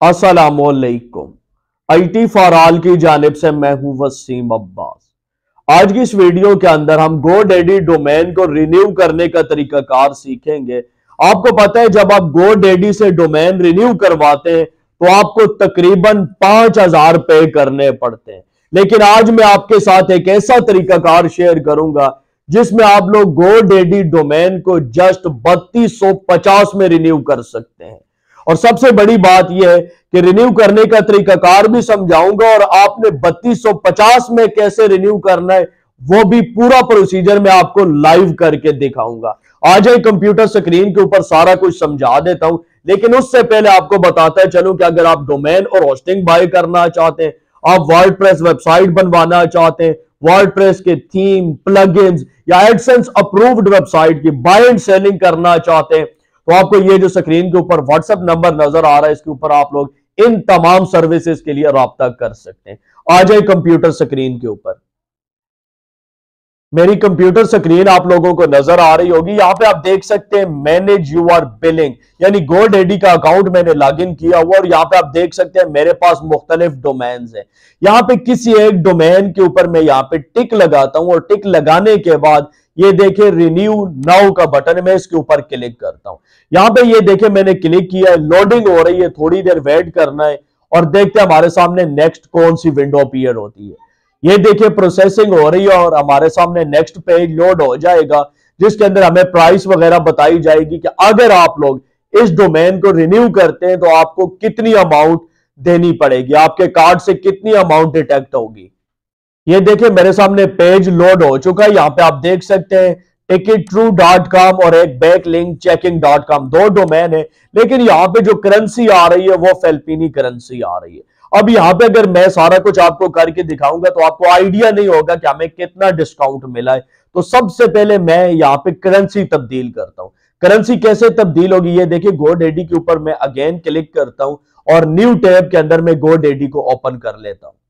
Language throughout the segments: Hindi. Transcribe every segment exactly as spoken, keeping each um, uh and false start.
अस्सलामुअलैकुम। आई टी फॉर ऑल की जानिब से मैं हूं वसीम अब्बास। आज की इस वीडियो के अंदर हम गोडैडी डोमेन को रिन्यू करने का तरीकाकार सीखेंगे। आपको पता है जब आप गोडैडी से डोमेन रिन्यू करवाते हैं तो आपको तकरीबन पांच हजार पे करने पड़ते हैं, लेकिन आज मैं आपके साथ एक ऐसा तरीकाकार शेयर करूंगा जिसमें आप लोग गोडैडी डोमेन को जस्ट बत्तीस सौ पचास में रिन्यू कर सकते हैं। और सबसे बड़ी बात यह है कि रिन्यू करने का तरीकाकार भी समझाऊंगा और आपने बत्तीस सौ पचास में कैसे रिन्यू करना है वो भी पूरा प्रोसीजर मैं आपको लाइव करके दिखाऊंगा। आ जाए कंप्यूटर स्क्रीन के ऊपर सारा कुछ समझा देता हूं, लेकिन उससे पहले आपको बताता चलूं कि अगर आप डोमेन और होस्टिंग बाय करना चाहते हैं, आप वर्डप्रेस वेबसाइट बनवाना चाहते हैं, वर्डप्रेस के थीम, प्लगइन्स या एडसेंस अप्रूव्ड वेबसाइट की बाय एंड सेलिंग करना चाहते हैं, तो आपको ये जो स्क्रीन के ऊपर व्हाट्सएप नंबर नजर आ रहा है इसके ऊपर आप लोग इन तमाम सर्विसेज के लिए राब्ता कर सकते हैं। आ जाए कंप्यूटर स्क्रीन के ऊपर। मेरी कंप्यूटर स्क्रीन आप लोगों को नजर आ रही होगी। यहां पे आप देख सकते हैं मैनेज यूर बिलिंग, यानी गोडैडी का अकाउंट मैंने लॉग इन किया हुआ और यहां पे आप देख सकते हैं मेरे पास मुख्तलिफ डोमेन्स हैं। यहां पे किसी एक डोमेन के ऊपर मैं यहां पे टिक लगाता हूं और टिक लगाने के बाद ये देखे रिन्यू नाउ का बटन, मैं इसके ऊपर क्लिक करता हूं। यहां पे ये देखे मैंने क्लिक किया है, लोडिंग हो रही है, थोड़ी देर वेट करना है और देखते हैं हमारे सामने नेक्स्ट कौन सी विंडो अपीयर होती है। ये देखिए प्रोसेसिंग हो रही है और हमारे सामने नेक्स्ट पेज लोड हो जाएगा जिसके अंदर हमें प्राइस वगैरह बताई जाएगी कि अगर आप लोग इस डोमेन को रिन्यू करते हैं तो आपको कितनी अमाउंट देनी पड़ेगी, आपके कार्ड से कितनी अमाउंट डिटेक्ट होगी। ये देखिए मेरे सामने पेज लोड हो चुका है। यहां पे आप देख सकते हैं टिकट ट्रू डॉट कॉम और एक back link checking dot com, दो डोमेन है, लेकिन यहां पे जो करेंसी आ रही है वो फिलिपीनी करेंसी आ रही है। अब यहां पे अगर मैं सारा कुछ आपको करके दिखाऊंगा तो आपको आइडिया नहीं होगा कि हमें कितना डिस्काउंट मिला है। तो सबसे पहले मैं यहां पे करेंसी तब्दील करता हूं। करेंसी कैसे तब्दील होगी, ये देखिए गोडैडी के ऊपर मैं अगेन क्लिक करता हूं और न्यू टैब के अंदर मैं गोडैडी को ओपन कर लेता हूं।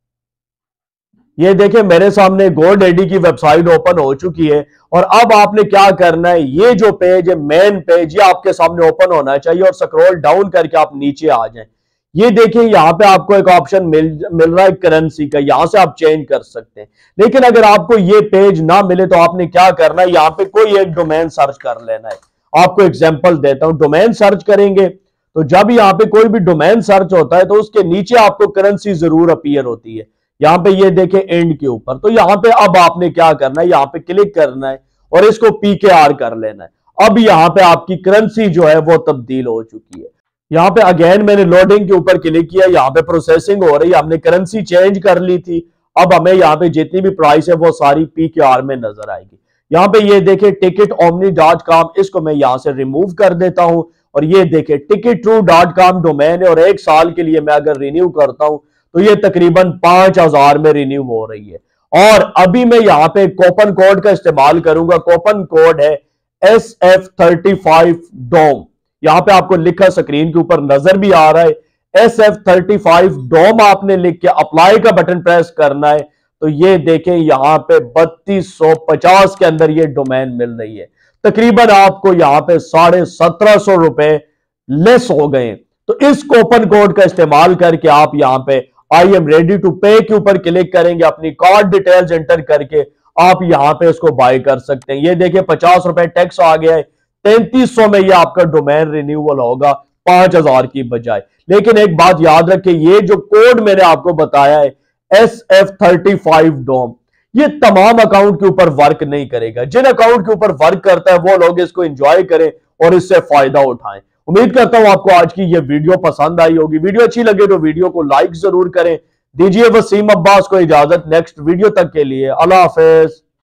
ये देखिए मेरे सामने गोडैडी की वेबसाइट ओपन हो चुकी है और अब आपने क्या करना है, ये जो पेज है मेन पेज, ये आपके सामने ओपन होना चाहिए और स्क्रॉल डाउन करके आप नीचे आ जाएं। ये देखिए यहां पे आपको एक ऑप्शन मिल मिल रहा है करेंसी का, यहां से आप चेंज कर सकते हैं। लेकिन अगर आपको ये पेज ना मिले तो आपने क्या करना है, यहां पे कोई एक डोमेन सर्च कर लेना है। आपको एग्जांपल देता हूं, डोमेन सर्च करेंगे तो जब यहां पे कोई भी डोमेन सर्च होता है तो उसके नीचे आपको करेंसी जरूर अपीयर होती है। यहां पे ये देखें एंड के ऊपर, तो यहां पे अब आपने क्या करना है, यहां पे क्लिक करना है और इसको पी के आर कर लेना है। अब यहां पे आपकी करेंसी जो है वो तब्दील हो चुकी है। यहां पे अगेन मैंने लोडिंग के ऊपर क्लिक किया, यहां पे प्रोसेसिंग हो रही है, हमने करेंसी चेंज कर ली थी। अब हमें यहां पे जितनी भी प्राइस है वो सारी पी के आर में नजर आएगी। यहां पे ये देखे टिकट ओमनी डॉट कॉम, इसको मैं यहां से रिमूव कर देता हूं और ये देखे ticket true dot com domain है और एक साल के लिए मैं अगर रिन्यू करता हूं तो ये तकरीबन पांच हजार में रिन्यू हो रही है। और अभी मैं यहां पे कूपन कोड का इस्तेमाल करूंगा। कूपन कोड है S F thirty five dom, यहां पे आपको लिखा स्क्रीन के ऊपर नजर भी आ रहा है S F thirty five dom. आपने लिख के अप्लाई का बटन प्रेस करना है तो ये देखें यहां पे बत्तीस सौ पचास के अंदर ये डोमेन मिल रही है। तकरीबन आपको यहां पे साढ़े सत्रह सौ रुपए लेस हो गए। तो इस कूपन कोड का इस्तेमाल करके आप यहां पे आई एम रेडी टू पे के ऊपर क्लिक करेंगे, अपनी कार्ड डिटेल्स एंटर करके आप यहां पे इसको बाय कर सकते हैं। ये देखिए पचास रुपए टैक्स आ गया है, तैंतीस सौ में ये आपका डोमेन रिन्यूअल होगा पांच हजार की बजाय। लेकिन एक बात याद रखें, ये जो कोड मैंने आपको बताया है S F thirty five dom, ये तमाम अकाउंट के ऊपर वर्क नहीं करेगा। जिन अकाउंट के ऊपर वर्क करता है वो लोग इसको एंजॉय करें और इससे फायदा उठाएं। उम्मीद करता हूं आपको आज की ये वीडियो पसंद आई होगी। वीडियो अच्छी लगे तो वीडियो को लाइक जरूर करें। दीजिए वसीम अब्बास को इजाजत, नेक्स्ट वीडियो तक के लिए अल्लाह हाफिज।